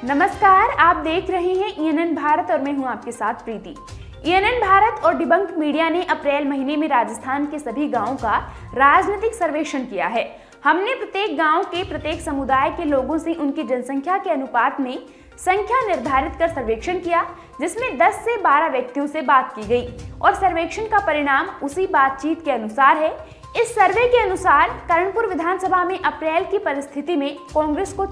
नमस्कार, आप देख रहे हैं ENN भारत और मैं हूं आपके साथ प्रीति। ENN भारत और डिबंक मीडिया ने अप्रैल महीने में राजस्थान के सभी गांवों का राजनीतिक सर्वेक्षण किया है। हमने प्रत्येक गांव के प्रत्येक समुदाय के लोगों से उनकी जनसंख्या के अनुपात में संख्या निर्धारित कर सर्वेक्षण किया, जिसमें 10 से 12 व्यक्तियों से बात की गई और सर्वेक्षण का परिणाम उसी बातचीत के अनुसार है। इस सर्वे के अनुसार कर्णपुर विधानसभा में अप्रैल की परिस्थिति में कांग्रेस को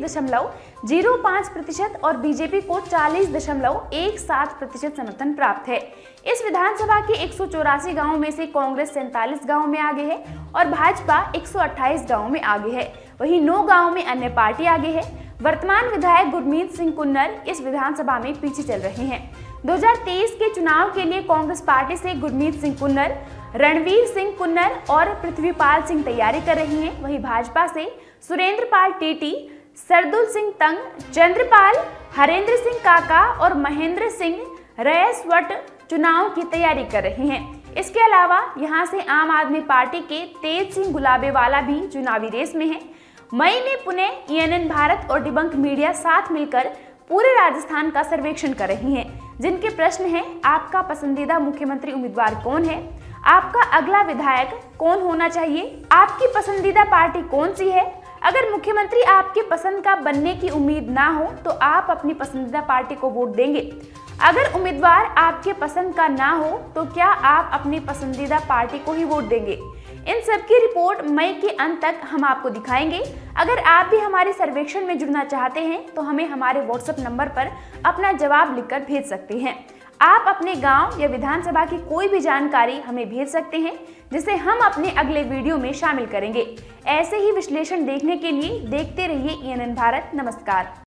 34.05% और बीजेपी को 40.17% समर्थन प्राप्त है। इस विधानसभा के 184 गांवों में से कांग्रेस 47 गांवों में आगे है और भाजपा 128 गांवों में आगे है। वहीं 9 गांवों में अन्य पार्टी आगे है। वर्तमान विधायक गुरमीत सिंह कुन्नर इस विधानसभा में पीछे चल रहे हैं। 2023 के चुनाव के लिए कांग्रेस पार्टी से गुरमीत सिंह कुन्नर, रणवीर सिंह कुन्नर और पृथ्वीपाल सिंह तैयारी कर रही हैं। वहीं भाजपा से सुरेंद्रपाल टीटी, सरदुल सिंह तंग, चंद्रपाल, हरेंद्र सिंह काका और महेंद्र सिंह रयसवट चुनाव की तैयारी कर रहे हैं। इसके अलावा यहां से आम आदमी पार्टी के तेज सिंह गुलाबेवाला भी चुनावी रेस में है। मई में पुणे, ENN भारत और डिबंक मीडिया साथ मिलकर पूरे राजस्थान का सर्वेक्षण कर रही हैं, जिनके प्रश्न हैं: आपका पसंदीदा मुख्यमंत्री उम्मीदवार कौन है? आपका अगला विधायक कौन होना चाहिए? आपकी पसंदीदा पार्टी कौन सी है? अगर मुख्यमंत्री आपके पसंद का बनने की उम्मीद ना हो तो आप अपनी पसंदीदा पार्टी को वोट देंगे। अगर उम्मीदवार आपके पसंद का ना हो तो क्या आप अपनी पसंदीदा पार्टी को ही वोट देंगे? इन सब की रिपोर्ट मई के अंत तक हम आपको दिखाएंगे। अगर आप भी हमारे सर्वेक्षण में जुड़ना चाहते हैं तो हमें हमारे WhatsApp नंबर पर अपना जवाब लिखकर भेज सकते हैं। आप अपने गांव या विधानसभा की कोई भी जानकारी हमें भेज सकते हैं, जिसे हम अपने अगले वीडियो में शामिल करेंगे। ऐसे ही विश्लेषण देखने के लिए देखते रहिए ENN भारत। नमस्कार।